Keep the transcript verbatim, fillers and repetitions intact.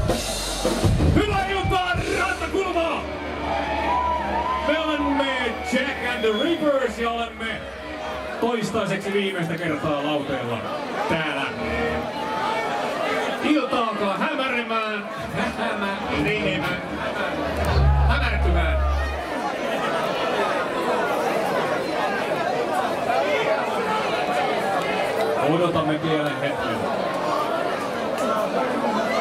Hyvää iltaa, Rantakulma! Me olemme Jack and the Rippers ja olemme toistaiseksi viimeistä kertaa lauteella täällä. Ilta alkaa hämäremään, hämärimään, hämärtymään. Odotamme pienen hetken.